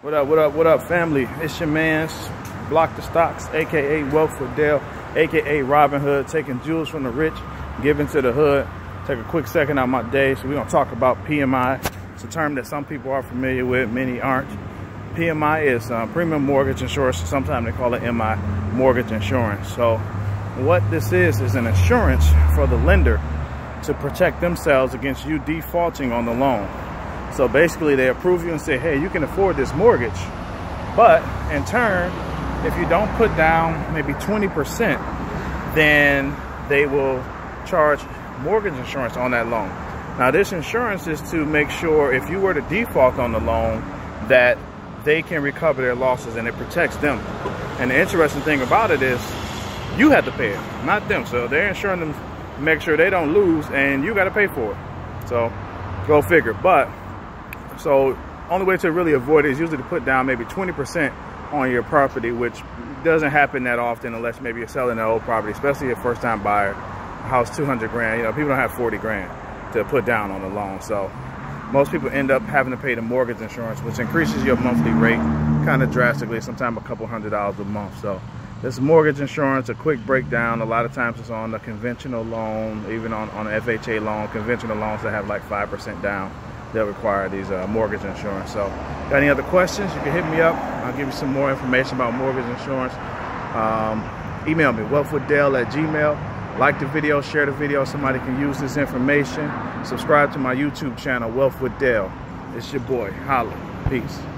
What up, what up, what up, family? It's your man's Block the Stocks, aka Wealth with Dale, aka Robin Hood, taking jewels from the rich, giving to the hood. Take a quick second out of my day, so we're gonna talk about PMI. It's a term that some people are familiar with, many aren't. PMI is premium mortgage insurance. Sometimes they call it MI, mortgage insurance. So what this is an insurance for the lender to protect themselves against you defaulting on the loan. So basically they approve you and say, hey, you can afford this mortgage, but in turn, if you don't put down maybe 20%, then they will charge mortgage insurance on that loan. Now this insurance is to make sure if you were to default on the loan that they can recover their losses, and it protects them. And the interesting thing about it is you have to pay it, not them. So they're insuring them to make sure they don't lose, and you got to pay for it. So go figure. But so only way to really avoid it is usually to put down maybe 20% on your property, which doesn't happen that often unless maybe you're selling an old property, especially a first-time buyer. A house 200 grand, you know, people don't have 40 grand to put down on the loan. So most people end up having to pay the mortgage insurance, which increases your monthly rate kind of drastically, sometimes a couple $100s a month. So this mortgage insurance, a quick breakdown, a lot of times it's on a conventional loan, even on an FHA loan, conventional loans that have like 5% down. They'll require these mortgage insurance. So got any other questions, you can hit me up. I'll give you some more information about mortgage insurance. Email me, wealthwithdale@gmail.com. Like the video, share the video, somebody can use this information. Subscribe to my YouTube channel, Wealth with Dale. It's your boy, holla, peace.